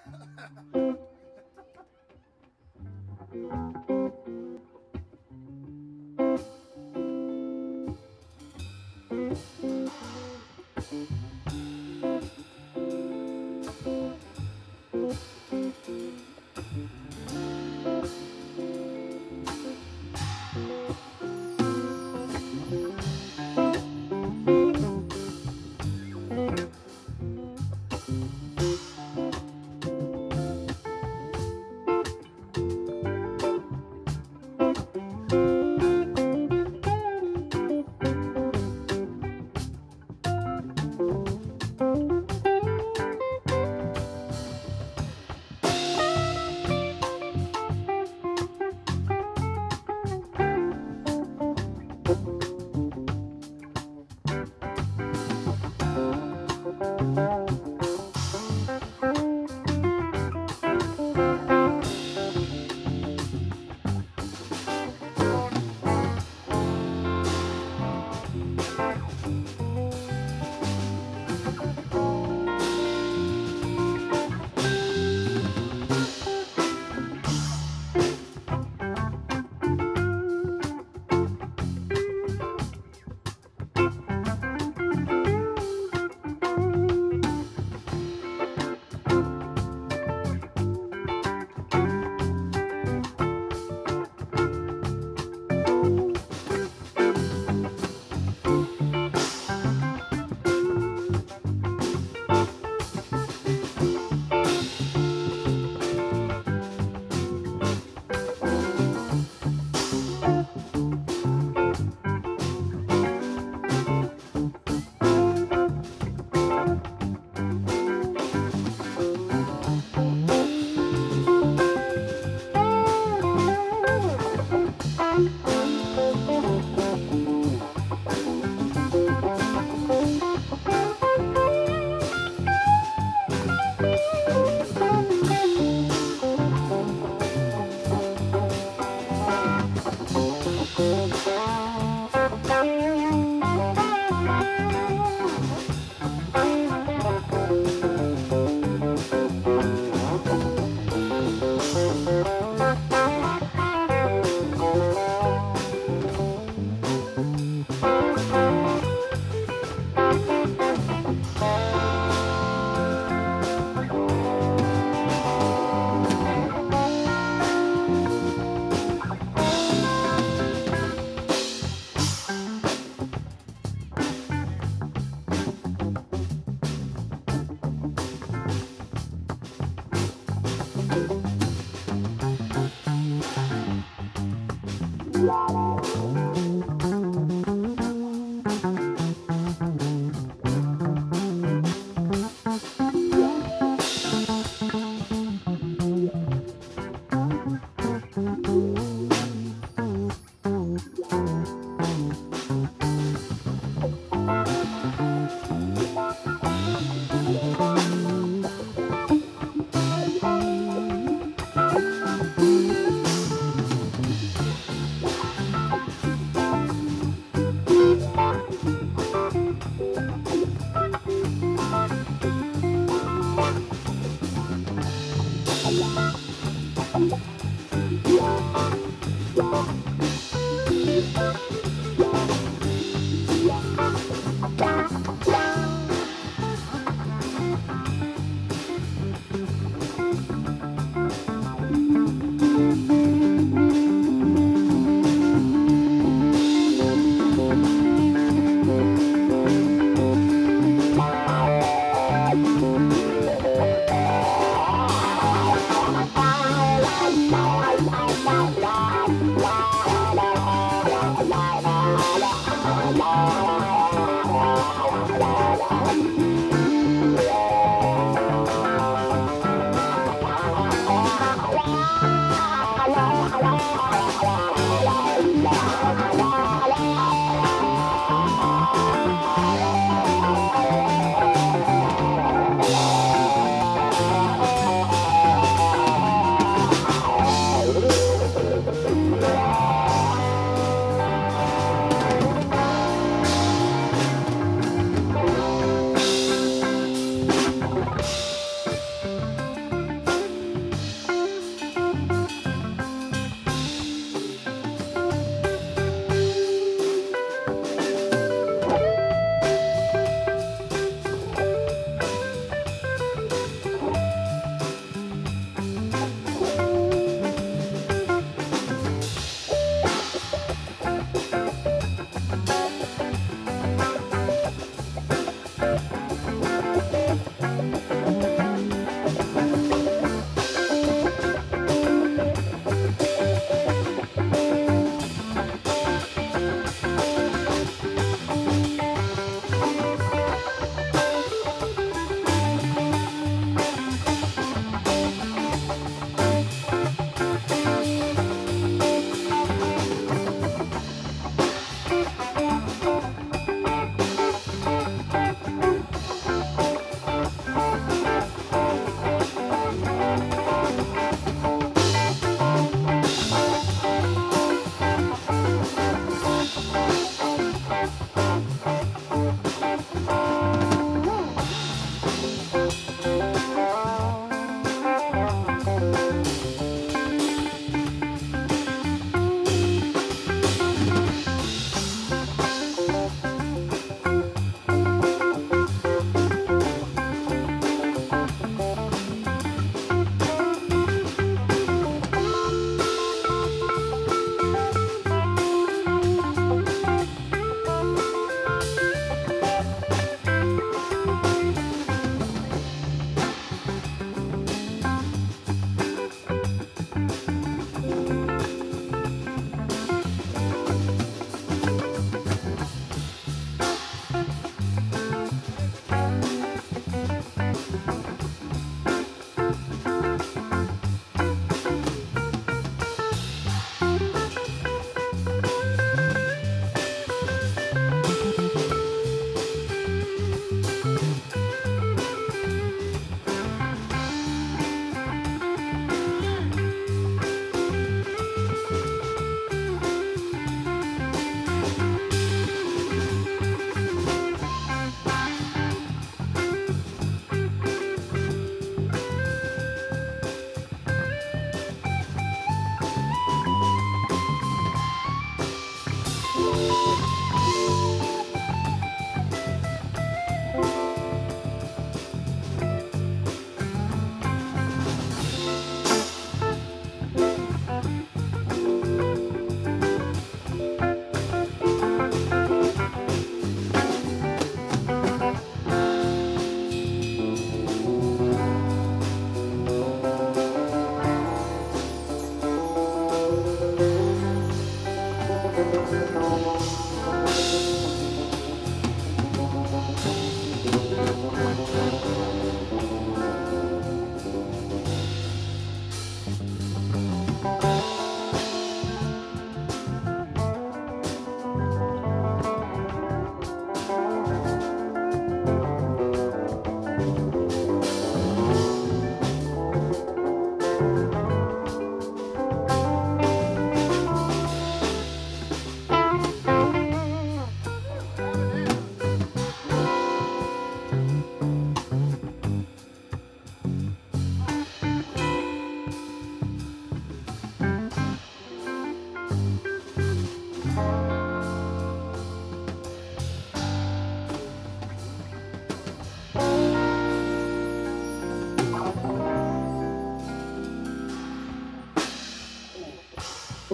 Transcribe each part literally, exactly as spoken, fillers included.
Bye.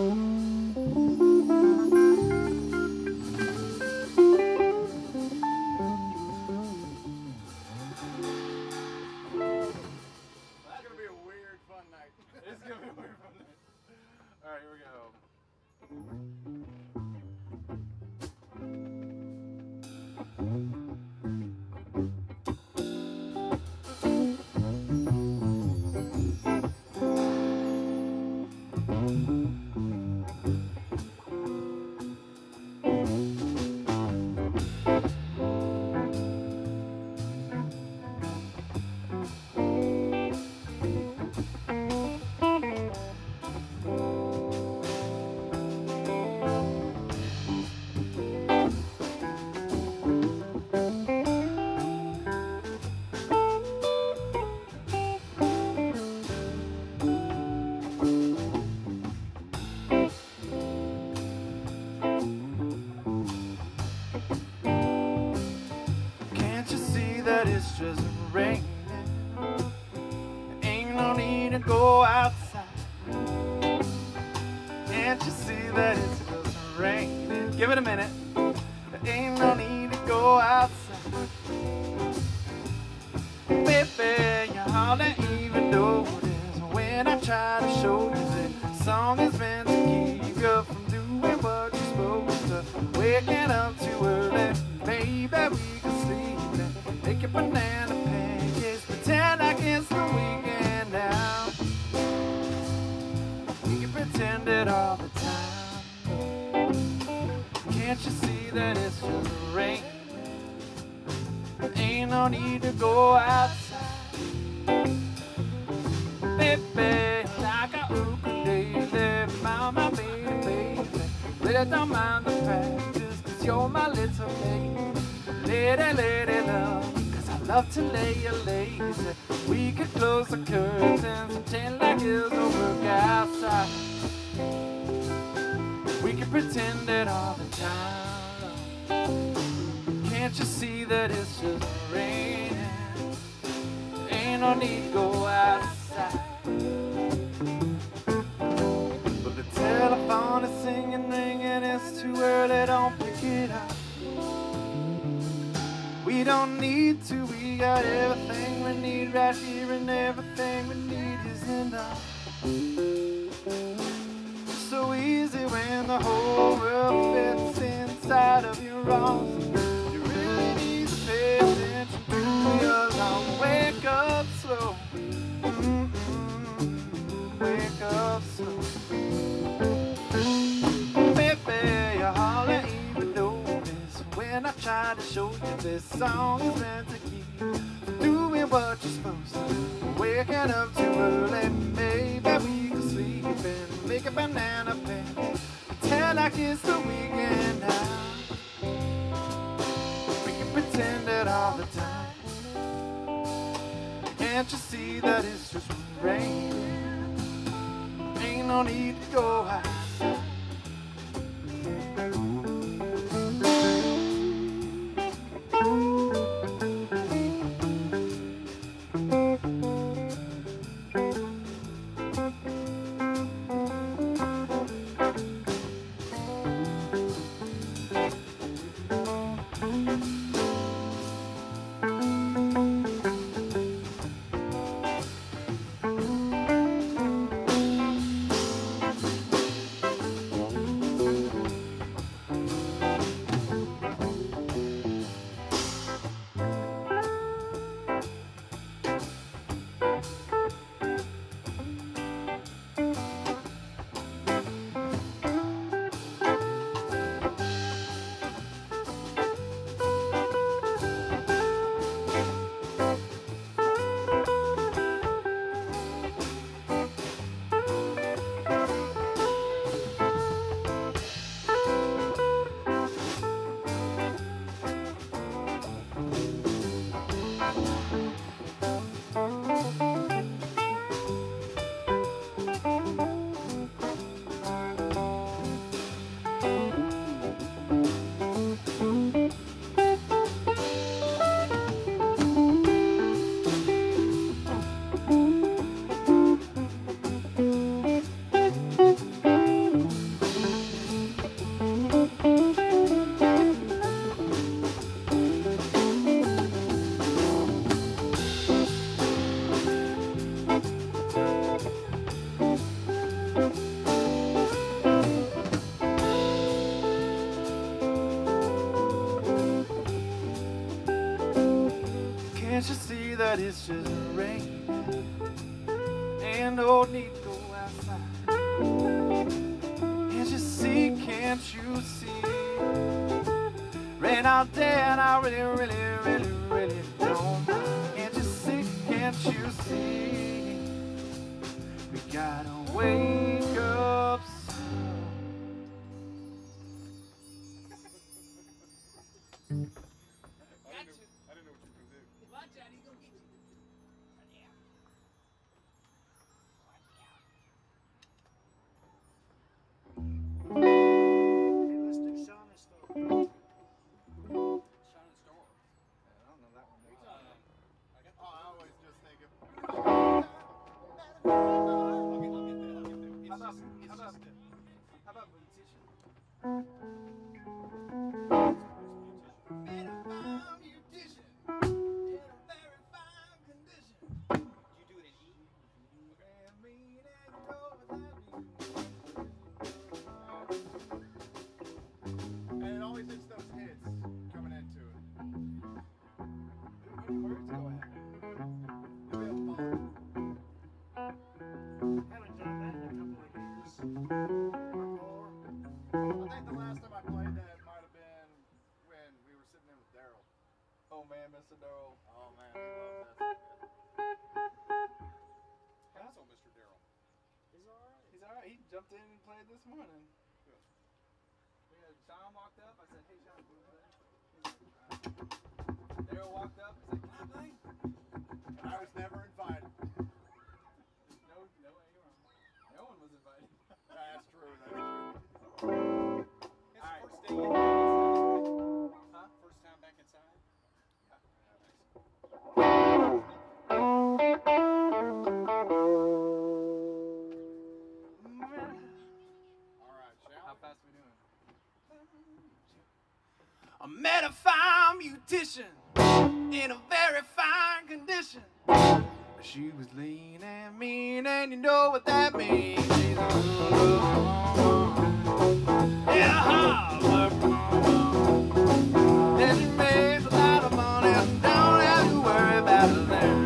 Go outside. Can't you see that it's just raining? Give it a minute. There ain't no need to go outside. Baby, you hardly even notice when I try to show you that song is meant to keep you from doing what you're supposed to. Waking up too early, maybe we can sleep and make a banana pancakes. Pretend like it's the weekend now. Pretend it all the time. Can't you see that it's just rain? Ain't no need to go outside. Baby, like a ukulele, mama, baby, baby. Really don't mind the practice, cause you're my little lady. Lady, lady love, cause I love to lay you lazy. We could close the curtains, pretend like there's no work outside. We can pretend it all the time. Can't you see that it's just raining? Ain't no need to go outside. But the telephone is singing, ringing, it's too early, don't pick it up. We don't need to, we got everything we need right here, and everything we need is enough. So easy when the whole world fits inside of your arms. You really need to pay attention to your long. Wake up slow. Mm-mm. Wake up slow. Baby, you hardly even notice when I try to show you this song is meant to keep you doing what you're supposed to. Waking up too early, maybe we can sleep and make a banana pancake. Pretend like it's the weekend now. We can pretend it all the time. Can't you see that it's just raining? Ain't no need to go outside. but it's just rain, and no need to go outside. Can't you see, can't you see? Rain out there and I really, really, really, really don't mind. Can't you see, can't you see? We gotta wake up soon. Oh man, Mister Darrell. Oh man, we love that. How's old Mister Darrell? He's alright. He's alright. He jumped in and played this morning. Good. Yeah, Sean walked up. I said, "Hey, Sean, can you play?" He's like, "Alright." Darrell walked up. I said, "Can I play?" And I was never invited. No, no way, you're wrong. No one was invited. That's true. That's true. It's the first day in inside. Huh? First time back inside. How fast are we doing? I met a fine beautician in a very fine condition. She was lean and mean, and you know what that means. She's a yeah, Harvard. And she makes a lot of money and don't have to worry about it there.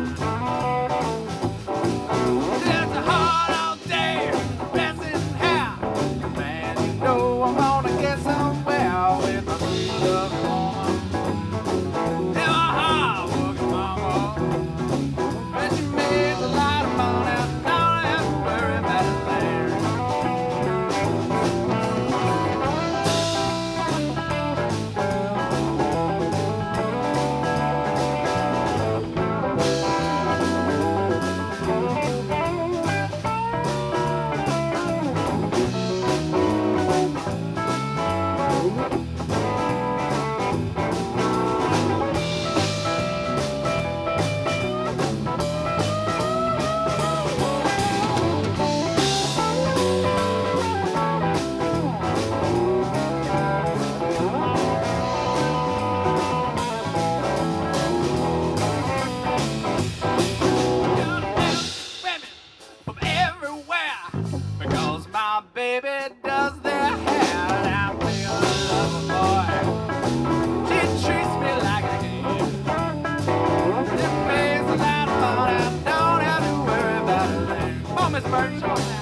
It's a hard all day, dressing hair. Man, you know I'm gonna get somewhere with my sweet love woman. Yeah, my hard-working mama. And she makes a lot of money and don't have to worry about it there. Women from everywhere, because my baby does their hair. And I'm a lover boy. She treats me like a king. She pays a lot of money, I don't have to worry about a thing. Come on, Miss Burton, show us now.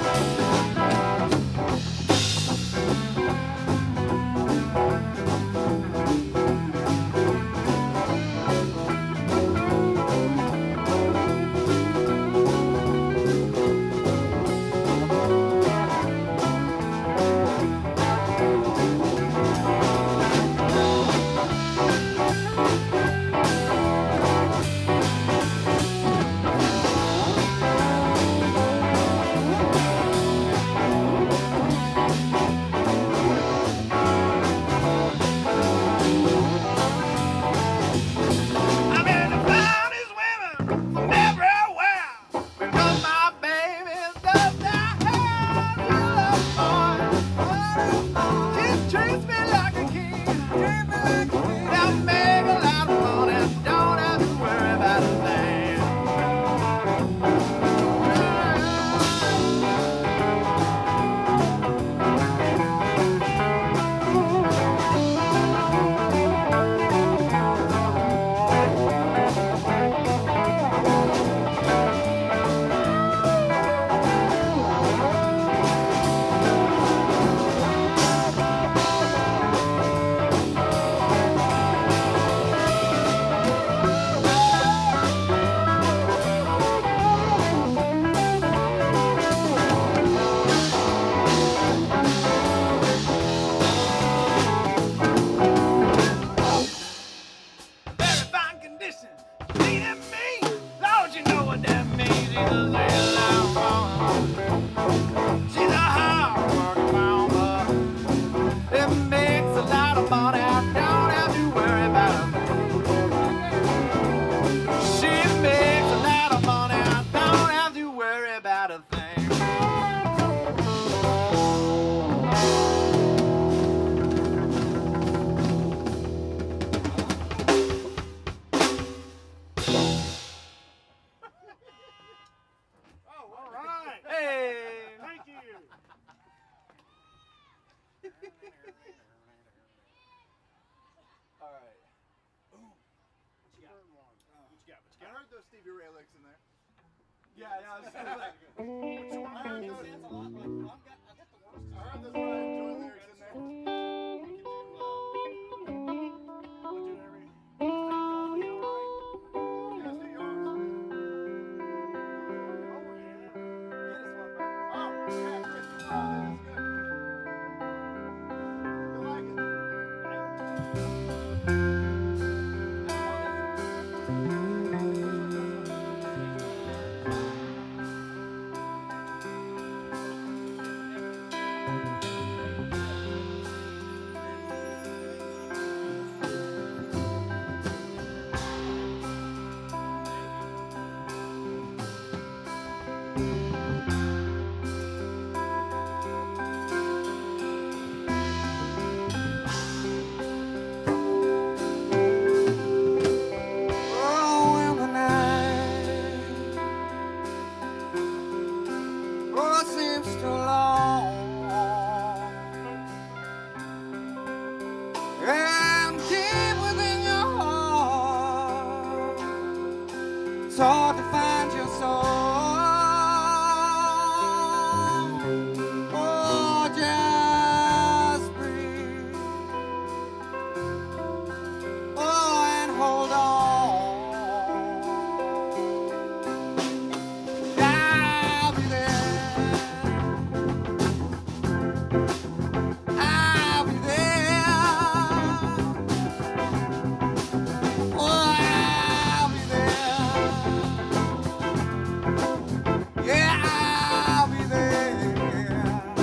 Yeah, yeah. I was just like, which one? I heard this sounds a lot like. Well, I've got, I've got the worst. I heard this Burton Joyner lyrics in there. We can do. Uh, We'll do every. Thing going alright. Yeah, do yours. Oh yeah. get us one, Bert. Oh yeah, Chris. Oh, that's good. You like it? Oh, in the night, oh, it seems too long, and deep within your heart, it's hard to find your soul. Oh, just breathe. Oh, and hold on. I'll be there. I'll be there. Oh, I'll be there. Yeah, I'll be there.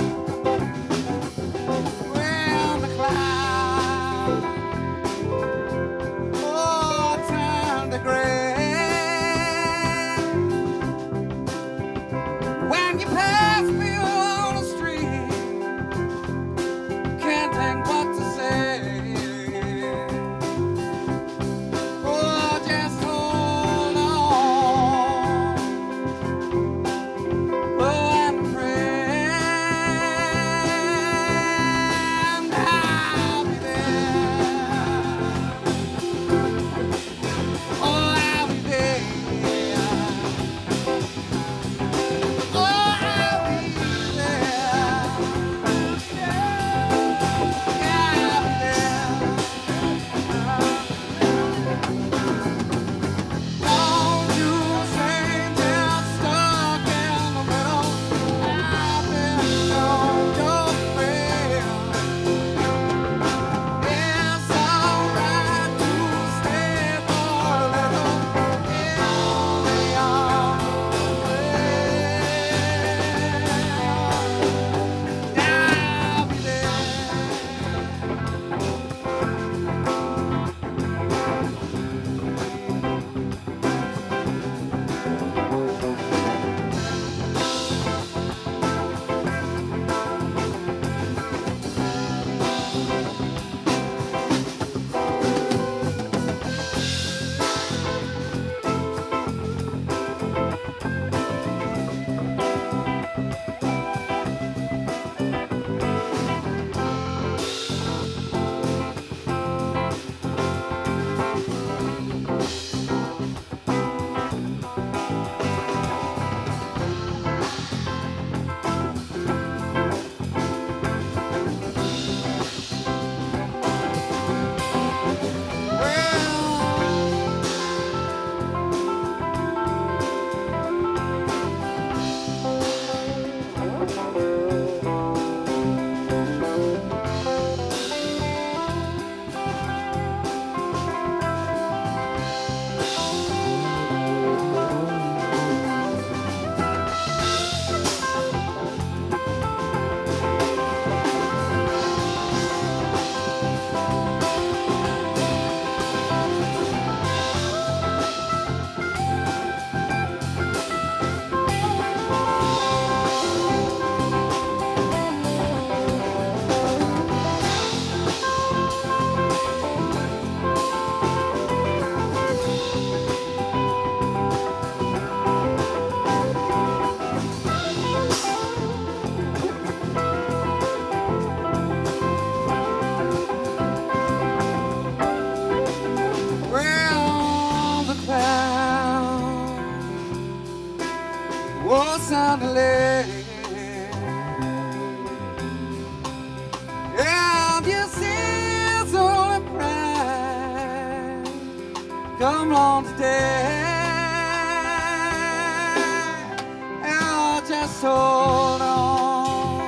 When the clouds oh, turn to gray. When you pass me on the street, can't think what to say. Oh, just hold on. Oh, and pray. And I'll be there. Oh, I'll be there. Oh, I'll Oh, suddenly, yeah, this is only pride. Come on today, oh, just hold on.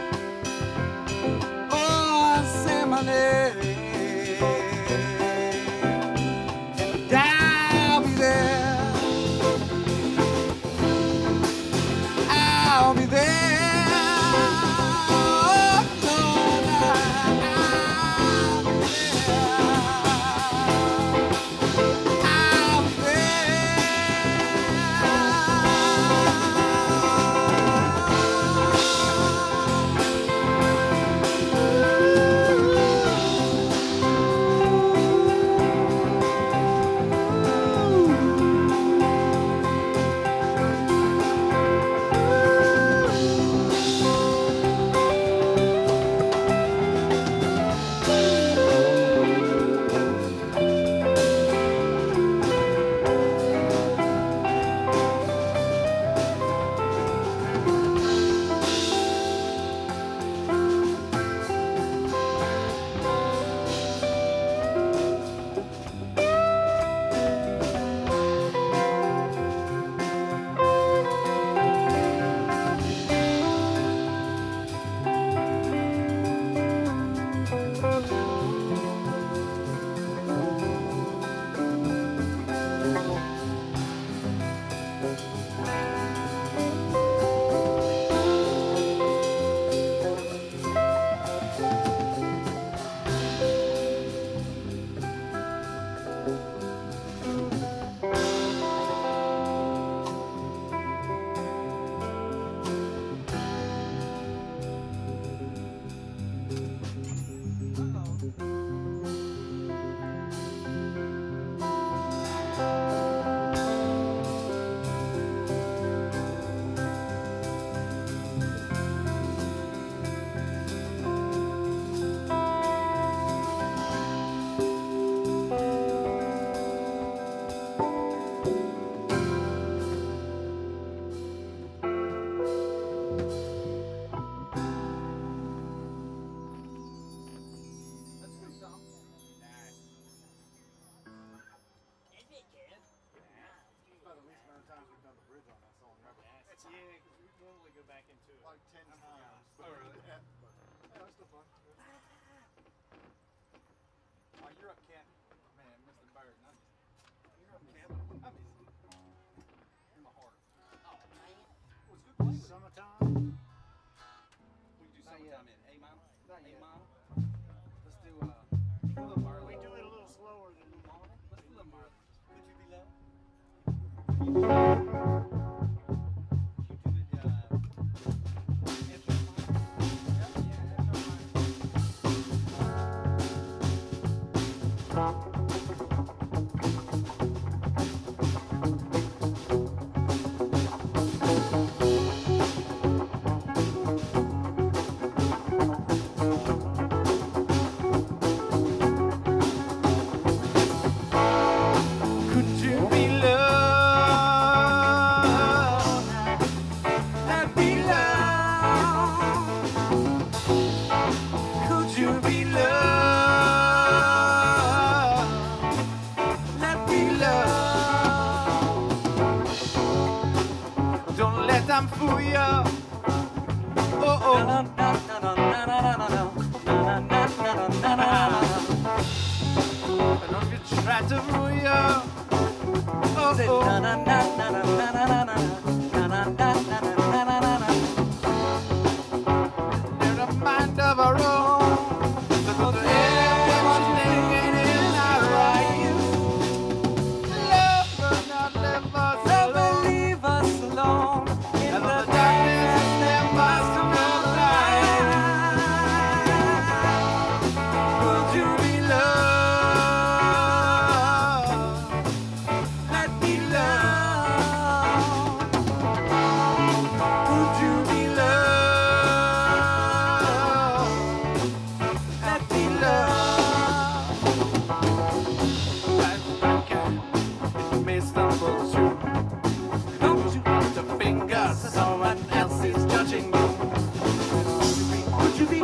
Oh, say my name, and I'll be there. I'll be there. Oh, Lord, I'll be there. I'll be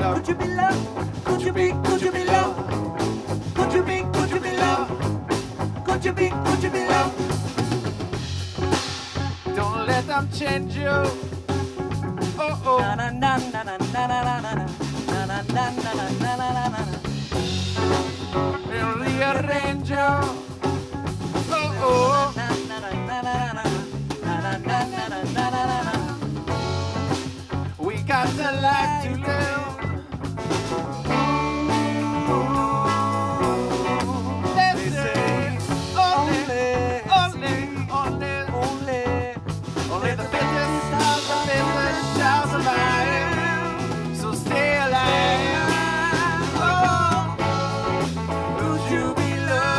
love? Could you be love? Could you be, could you be love? Could you be, could you be love? Could you be, could you be love? Don't let them change you. Oh oh. Na na na na na na na na na na na na na na na na. They'll rearrange you. Oh oh. Na na na na na na na na na na na na. We got the life to live. They say only, only, only, Only, only the fittest, the fittest shall survive. So stay alive. Oh, would you be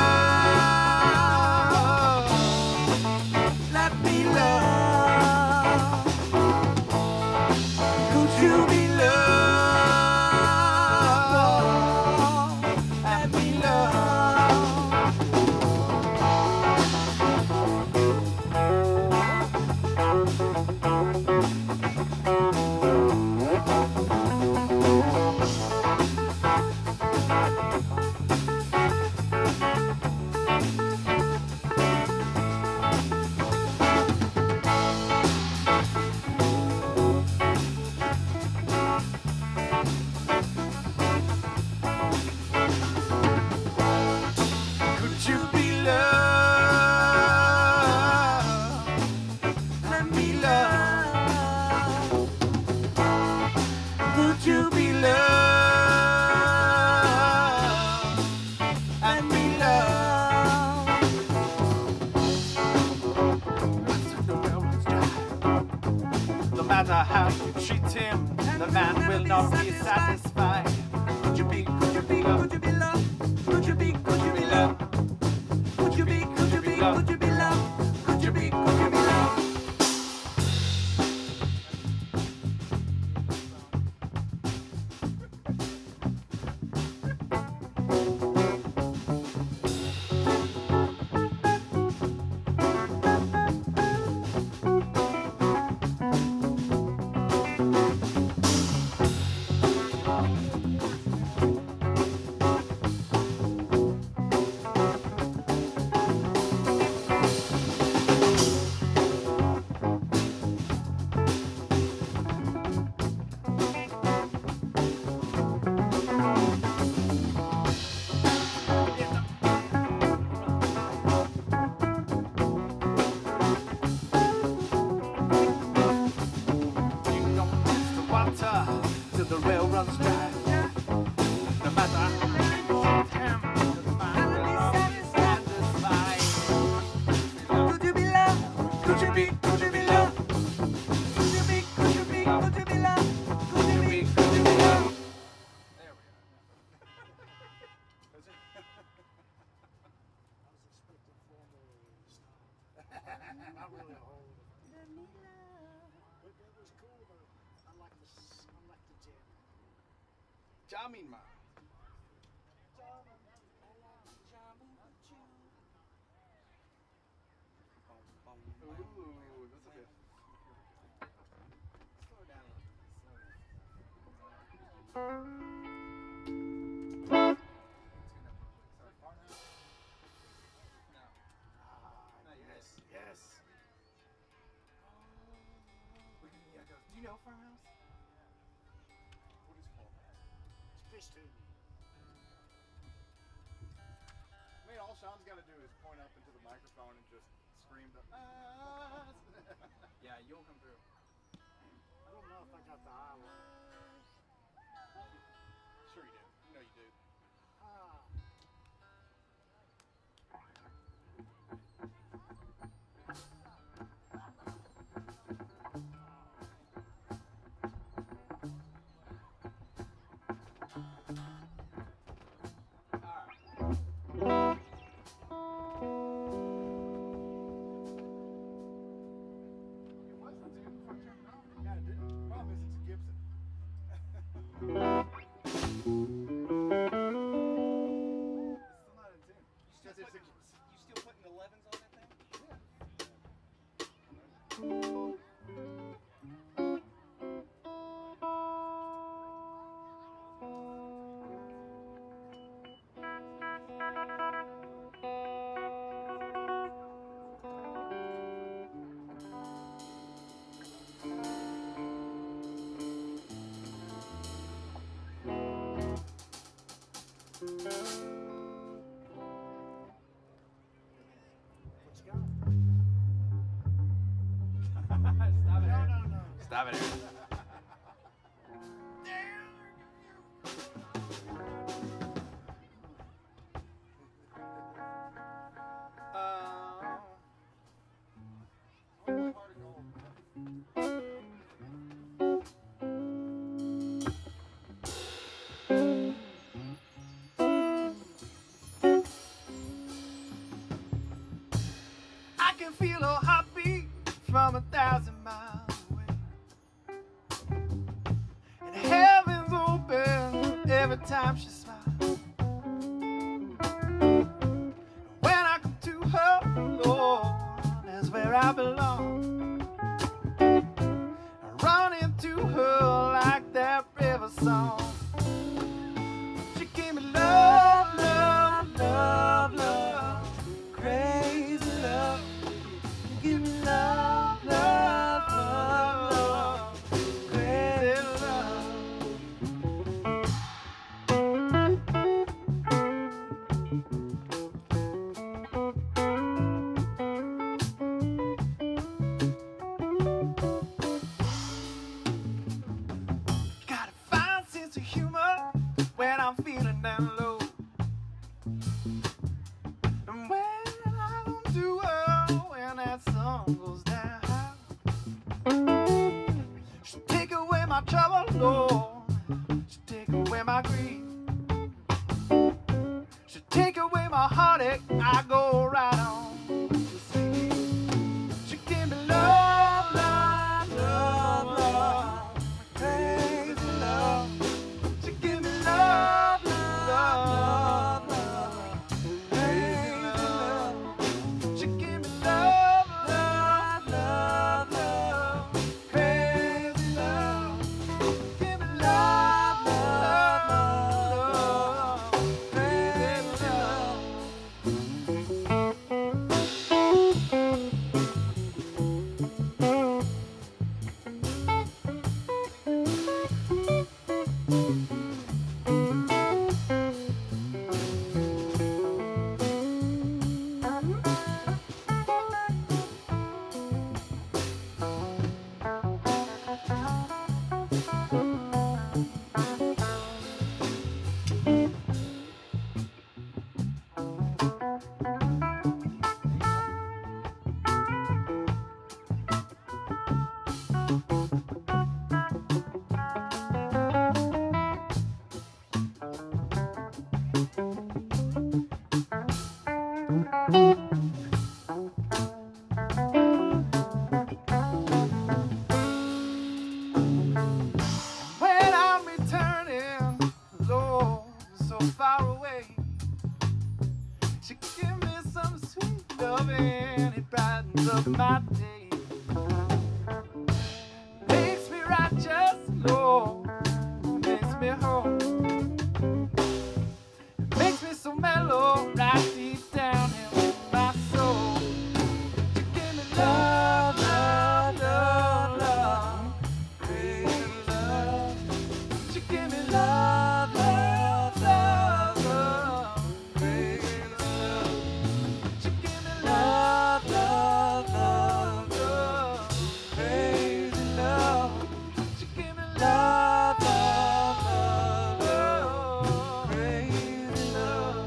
loved? let me love. Could you be loved? Let me love. Could you be loved? Let me love. Could you be loved? Let me love. No matter how you treat him, the man will not be satisfied. Could you be, could you be, Could you be love? Could you be, could you be love? Could you be, could you be, could you be love? Could you be, could you be love? You don't miss the water till the rail runs dry. No matter how you treat him, the man will not be satisfied. Could you be love? Could you be, could you be love? Could you be, could you be, could you be love? Could you be, could you be love? There we go. Is it? Not really a whole. But that was cool though. I like the s- I like the jam. Jamming man. Ooh, that's a bit. Slow down a little bit. Slow down. Sorry, far now? No. Not yet. Yes. We can, yeah, go. Do you know Farmhouse? What is Farmhouse? It's fish tube. I mean, all Sean's got to do is point up into the microphone and just scream the ah. Yeah, you'll come through. I don't know if I got the eye one. Sure you do. You know you do. Ah. It wasn't in Stop it, Aaron. I can feel a heartbeat from a thousand miles away, and heaven's open every time she smiles. When I come to her, Lord, that's where I belong. I run into her like that river song. She gave me love, love, love, love, crazy love. Give me love, love, love, love, crazy love. Got a fine sense of humor when I'm feeling down low. And when I don't do well, when that sun goes down, she'll take away my trouble, Lord. She'll take away my grief. She'll take away my heartache. I go right on to sleep. She give me love, love, love, love, crazy love. She give me love, love, love, love, crazy love. She give me love, love, love, love, crazy love. Give me love, love, love, love, crazy love. When I'm returning, Lord, so far away, she give me some sweet loving, it brightens up my day. Makes me righteous, Lord, makes me whole. Makes me so mellow, right deep down in my soul. She give me love, love, love, love, crazy love. She give me love, love, love, love, crazy love. She give me love, love, love, love, crazy love. She give me love, love, love, love, crazy love.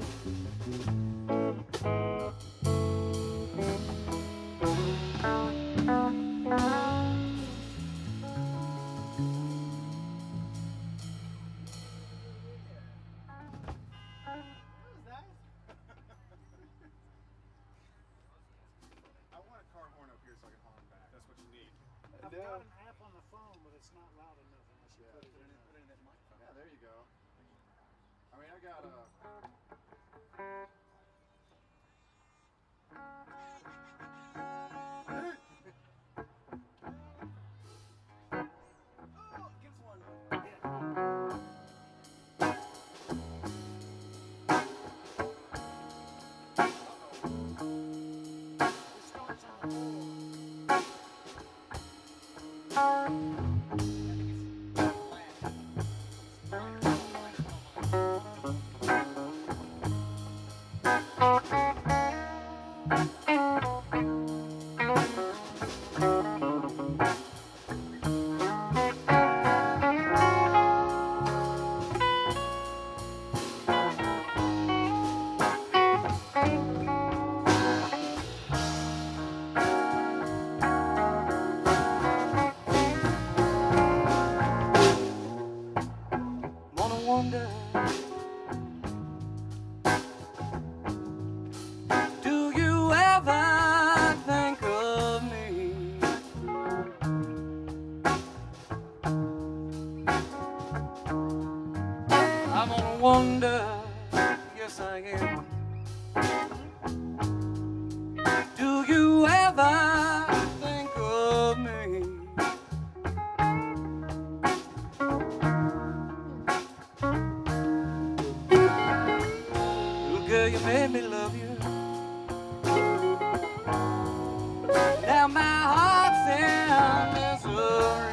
I want a car horn up here so I can horn back. That's what you need. I've got an app on the phone, but it's not loud enough unless you put it in there. Put it in that microphone. Yeah, there you go. I mean, I got a. Oh, it gives one. It starts on the floor. wonder, yes I am. Do you ever think of me? Little girl, you made me love you. Now my heart's in misery.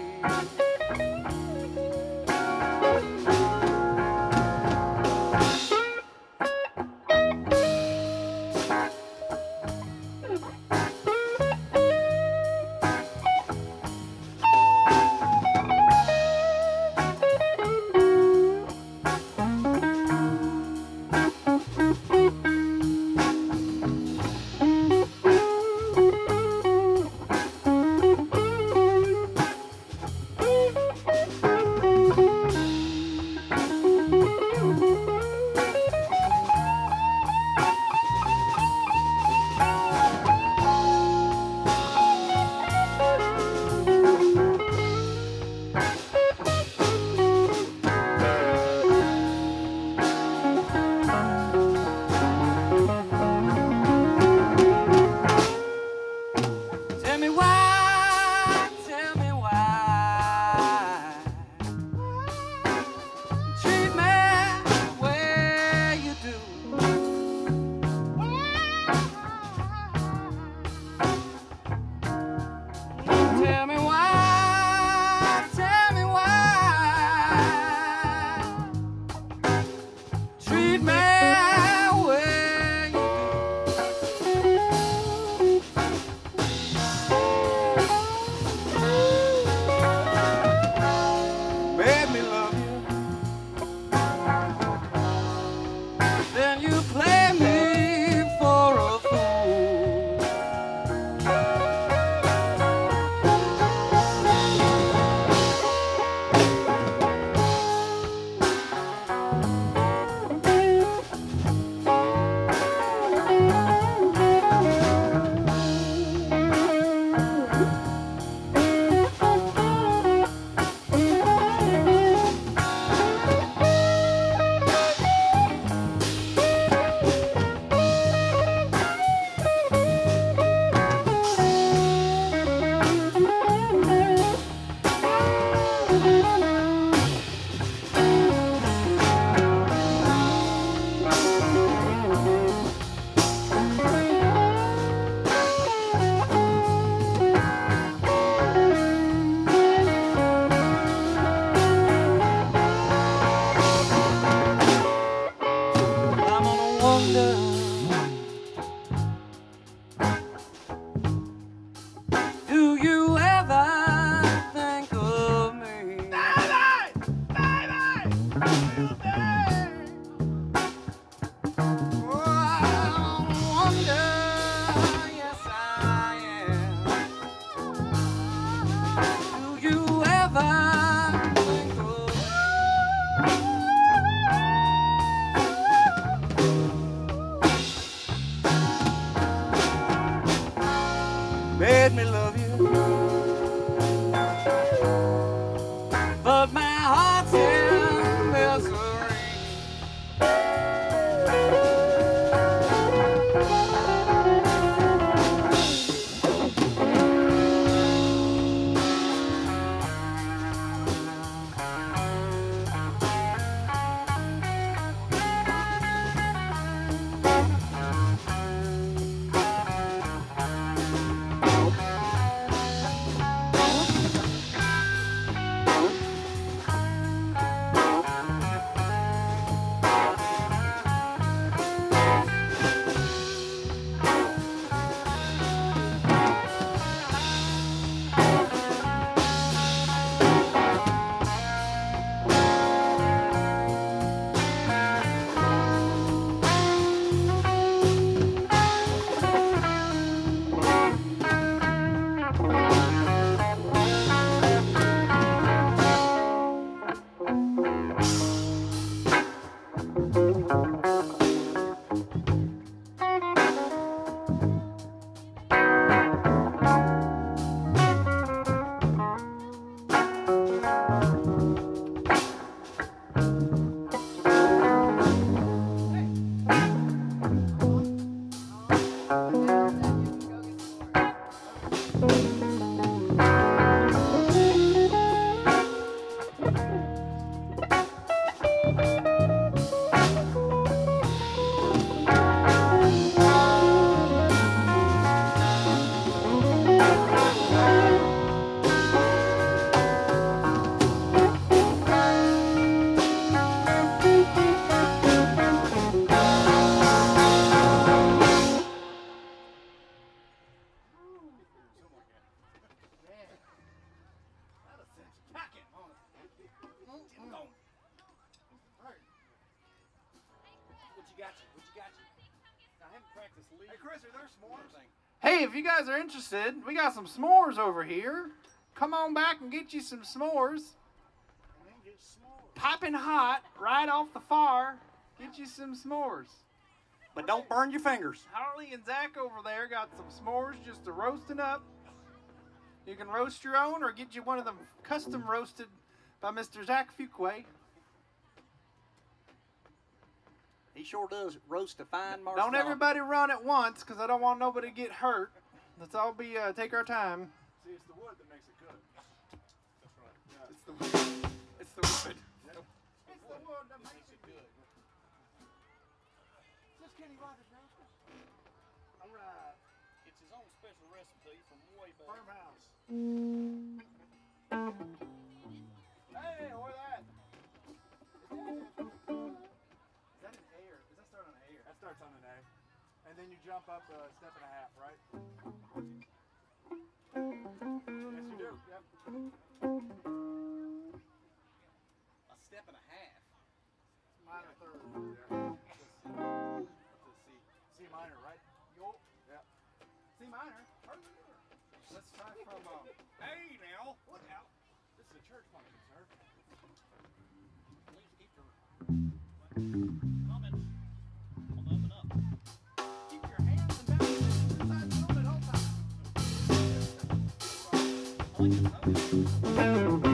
Made me love you, but my heart's in misery. got you? What you got you? I haven't practiced lead. Hey, Chris, are there s'mores? Hey, if you guys are interested, we got some s'mores over here. Come on back and get you some s'mores. And then get s'mores. Piping hot, right off the fire. Get you some s'mores. But don't burn your fingers. Harley and Zach over there got some s'mores just to roasting up. You can roast your own or get you one of them custom roasted by Mister Zach Fuquay. He sure does roast a fine marshmallow. Don't everybody run at once, because I don't want nobody to get hurt. Let's all be uh, take our time. See, it's the wood that makes it good. That's right. Yeah. It's the wood. It's the wood. Yeah. It's the wood that makes it good. Is this Kenny Rogers' Nebraska? All right. It's his own special recipe from way back. Farmhouse. Hey, or that. Is that an A or does that start on an A? Or? That starts on an A. And then you jump up a step and a half, right? Yes, you do. Yep. A step and a half. Minor third. Yeah. It's a C. C minor, right? Yo. Yep. C minor. Let's try from. Um, Hey now. What now? This is a church function, sir. Please keep your comments on the up and up. keep your hands and mouth inside the room at all times. I like this.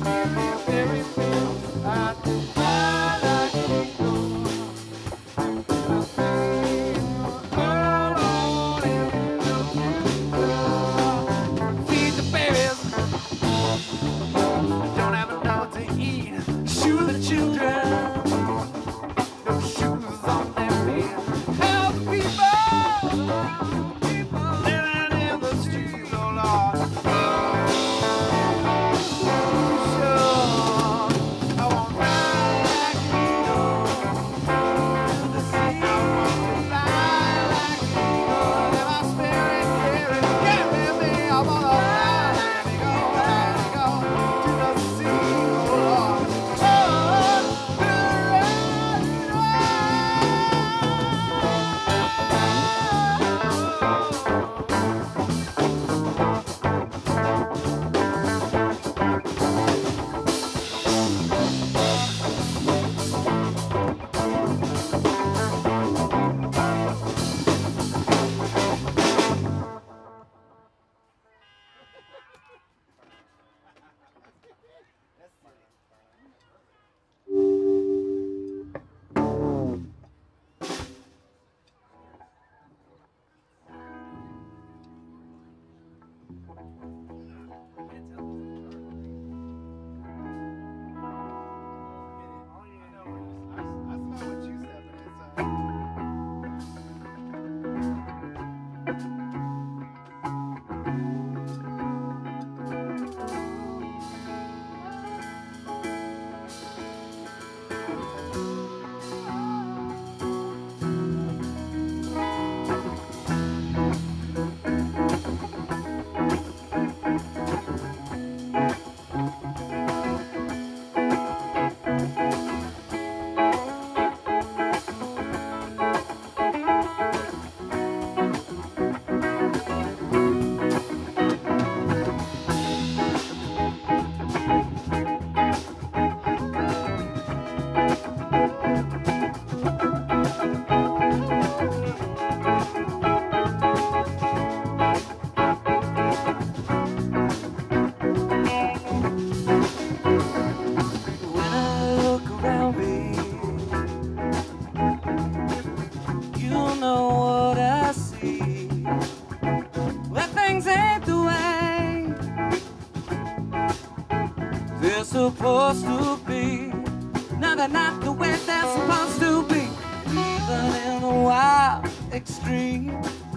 Supposed to be. Now they're not the way they're supposed to be. Even in the wild extreme,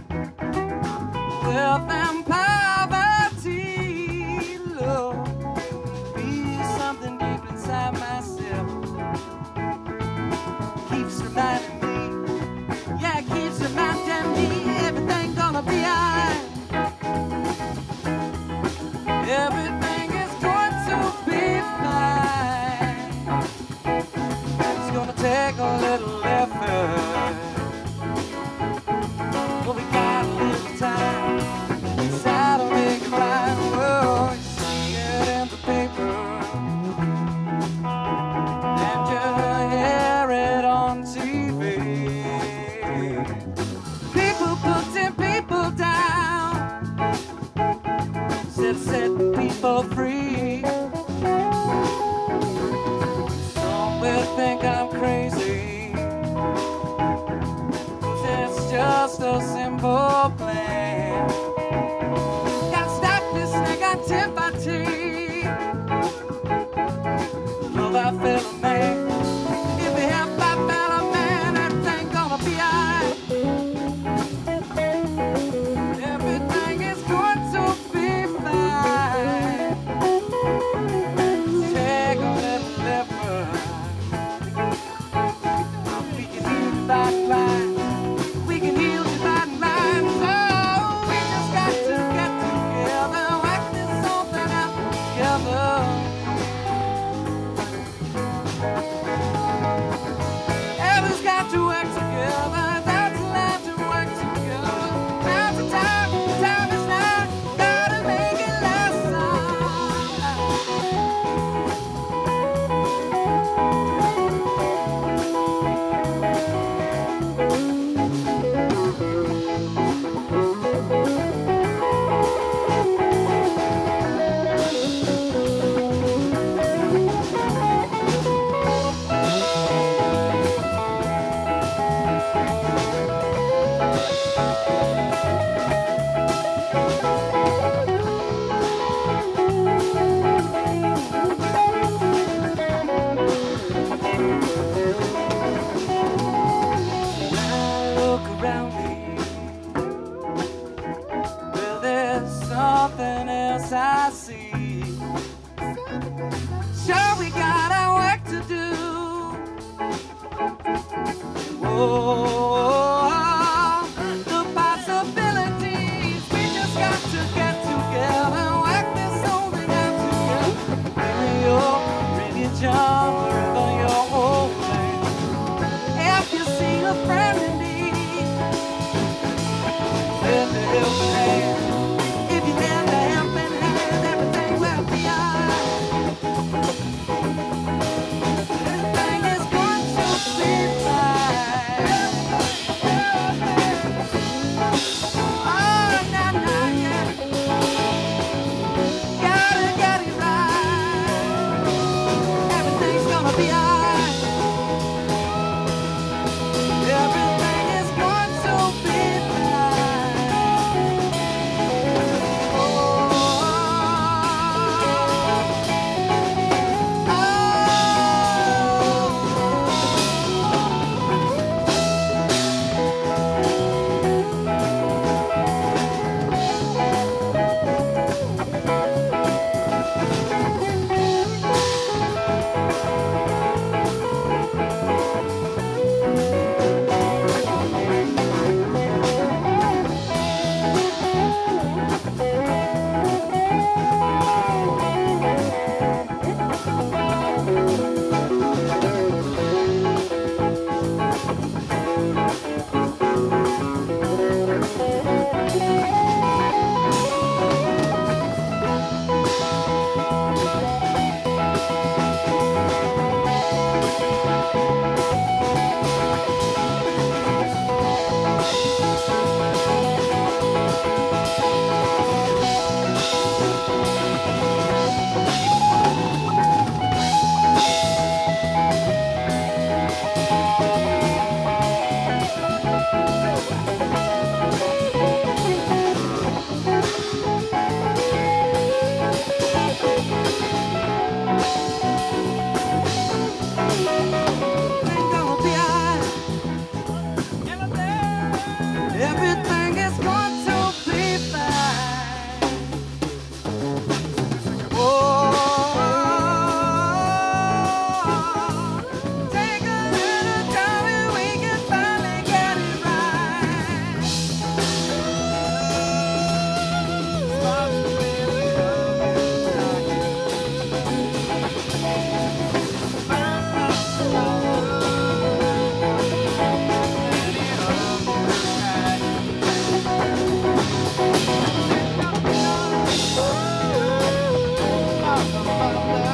wealth and poverty, Lord, be something deep inside myself. Keeps reminding me, yeah, it keeps reminding me everything gonna be alright. Everything is going to be fine. It's gonna take a little effort, but we got a little time. Decide to make it right. Oh, you see it in the paper, and you hear it on T V. People putting people down, instead of setting people free. Some will think I'm crazy, 'cause it's just a simple plan. Gotta stop this negativity. Love our fellow man. If we help our fellow man, everything gonna be alright. Everything is going to be fine. Take a little effort. We can heal the body mind. We can heal the body mind. So we just got to get together, work this something out together. Everyone's got to work together. That's allowed to work together. Now's the time. The time is now. Gotta make it last nothing but love.